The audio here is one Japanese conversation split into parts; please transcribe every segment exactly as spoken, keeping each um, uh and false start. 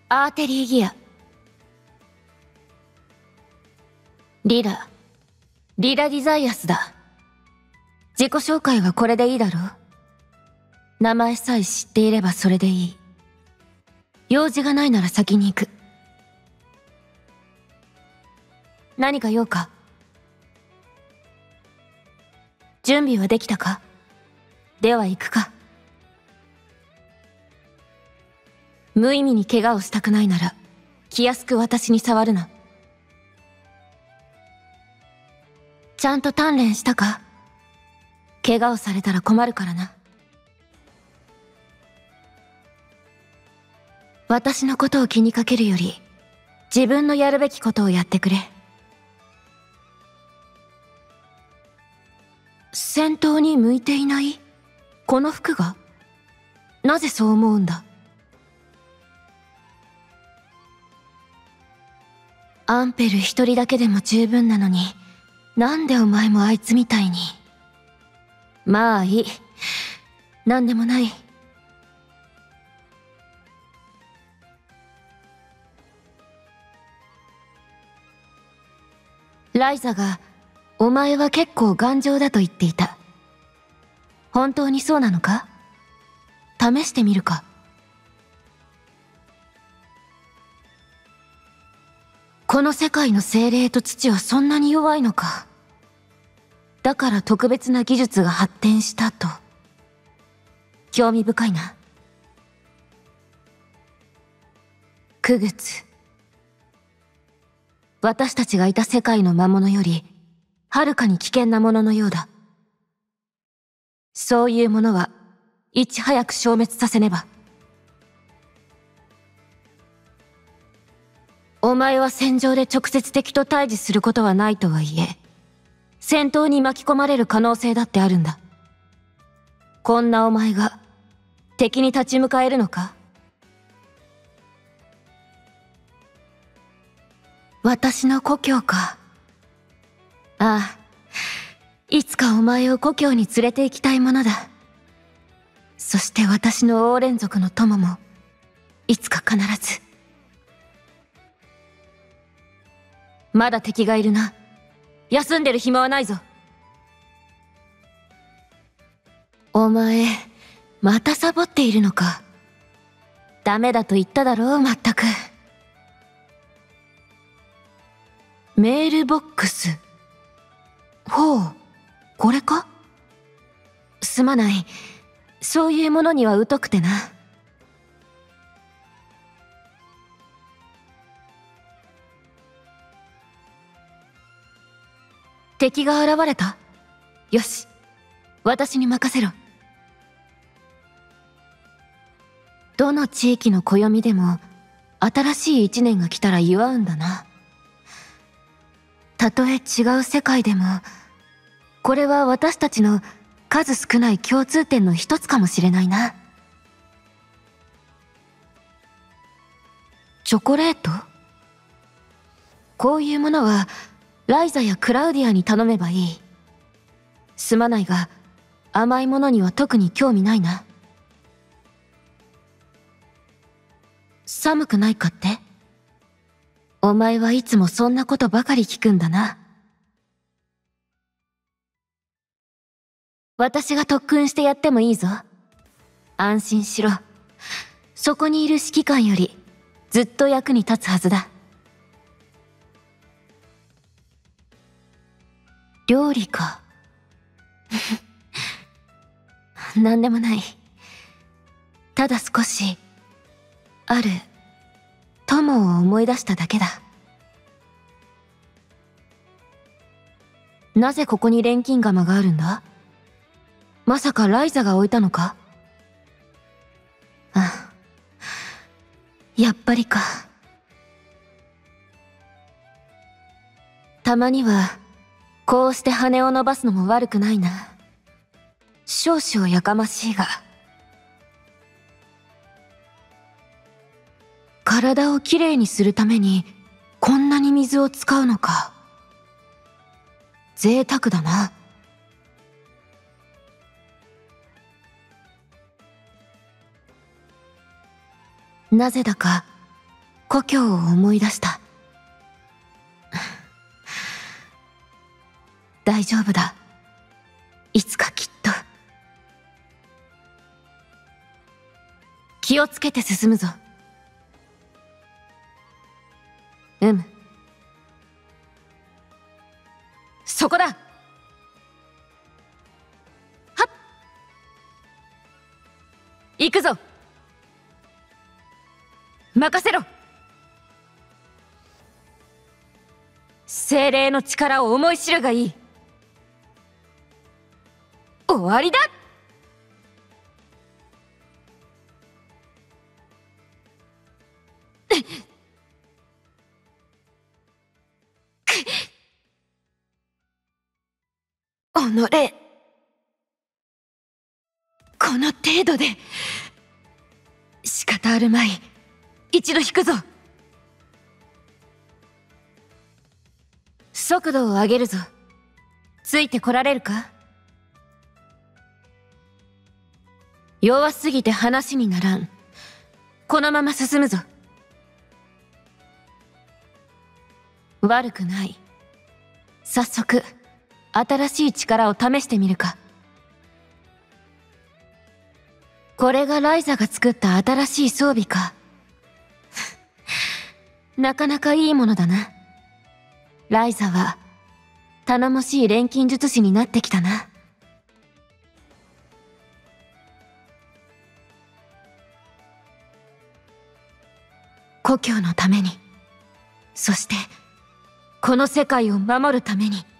アーテリーギア。リラ、リラ・ディザイアスだ。自己紹介はこれでいいだろう。名前さえ知っていればそれでいい。用事がないなら先に行く。何か用か？準備はできたか？では行くか。無意味に怪我をしたくないなら気安く私に触るな。ちゃんと鍛錬したか？怪我をされたら困るからな。私のことを気にかけるより自分のやるべきことをやってくれ。戦闘に向いていないこの服が？なぜそう思うんだ？アンペル一人だけでも十分なのに、なんでお前もあいつみたいに。まあいい。なんでもない。ライザが、お前は結構頑丈だと言っていた。本当にそうなのか？試してみるか。この世界の精霊と土はそんなに弱いのか。だから特別な技術が発展したと。興味深いな。クグツ。私たちがいた世界の魔物より、はるかに危険なもののようだ。そういうものはいち早く消滅させねば。お前は戦場で直接敵と対峙することはないとはいえ、戦闘に巻き込まれる可能性だってあるんだ。こんなお前が敵に立ち向かえるのか？私の故郷か。ああ、いつかお前を故郷に連れて行きたいものだ。そして私の王連族の友もいつか必ず。まだ敵がいるな。休んでる暇はないぞ。お前、またサボっているのか。ダメだと言っただろう、まったく。メールボックス。ほう、これか？すまない。そういうものには疎くてな。敵が現れた？よし、私に任せろ。どの地域の暦でも新しい一年が来たら祝うんだな。たとえ違う世界でも、これは私たちの数少ない共通点の一つかもしれないな。チョコレート？こういうものはライザやクラウディアに頼めばいい。すまないが、甘いものには特に興味ないな。寒くないかって？お前はいつもそんなことばかり聞くんだな。私が特訓してやってもいいぞ。安心しろ。そこにいる指揮官よりずっと役に立つはずだ。料理か。なんでもない。ただ少し、ある、友を思い出しただけだ。なぜここに錬金釜があるんだ？まさかライザが置いたのか？あ、やっぱりか。たまには、こうして羽を伸ばすのも悪くないな。少々やかましいが。体をきれいにするために、こんなに水を使うのか。贅沢だな。なぜだか、 故郷を思い出した。大丈夫だ。いつかきっと。気をつけて進むぞ。うむ。そこだ。はっ。行くぞ。任せろ。精霊の力を思い知るがいい。終わりだ。おのれ、この程度で仕方あるまい。一度引くぞ。速度を上げるぞ。ついてこられるか。弱すぎて話にならん。このまま進むぞ。悪くない。早速新しい力を試してみるか。これがライザが作った新しい装備か。なかなかいいものだな。ライザは頼もしい錬金術師になってきたな。故郷のために、そしてこの世界を守るために、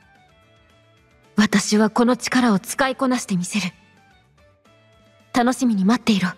私はこの力を使いこなしてみせる。楽しみに待っていろ。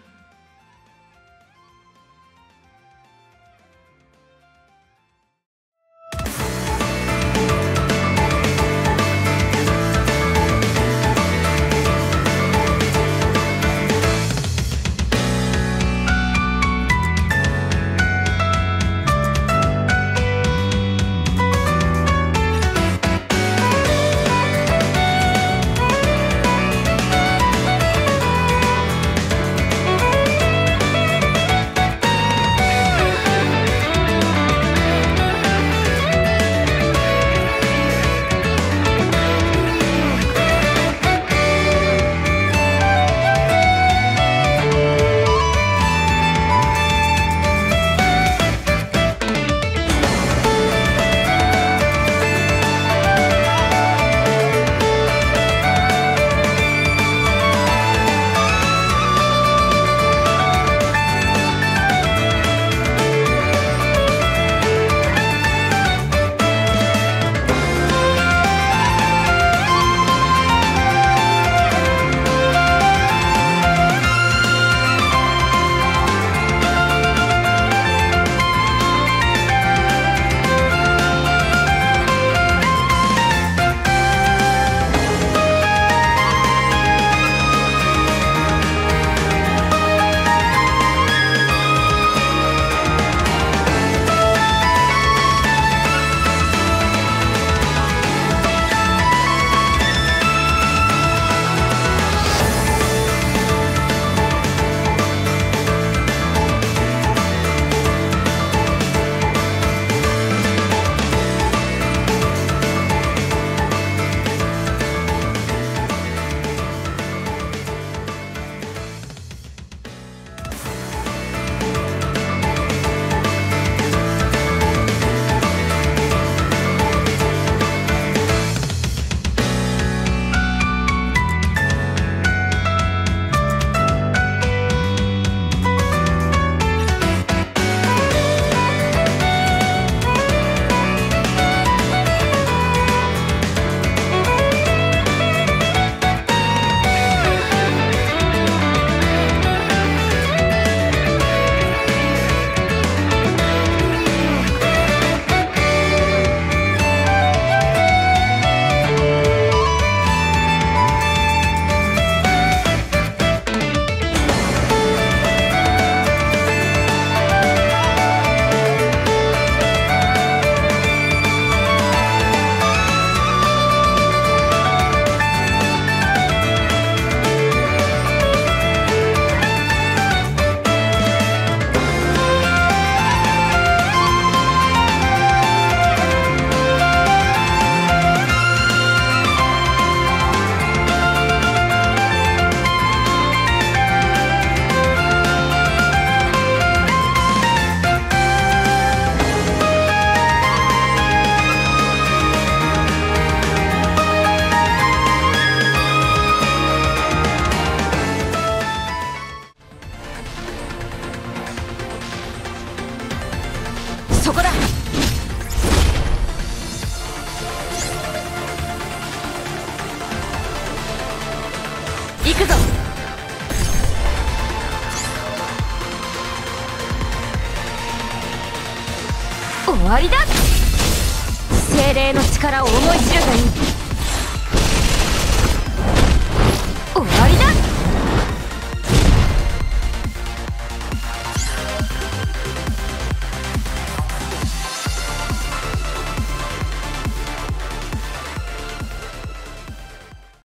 そこだ。行くぞ。終わりだ。精霊の力を思い知るがいい。終わりだ。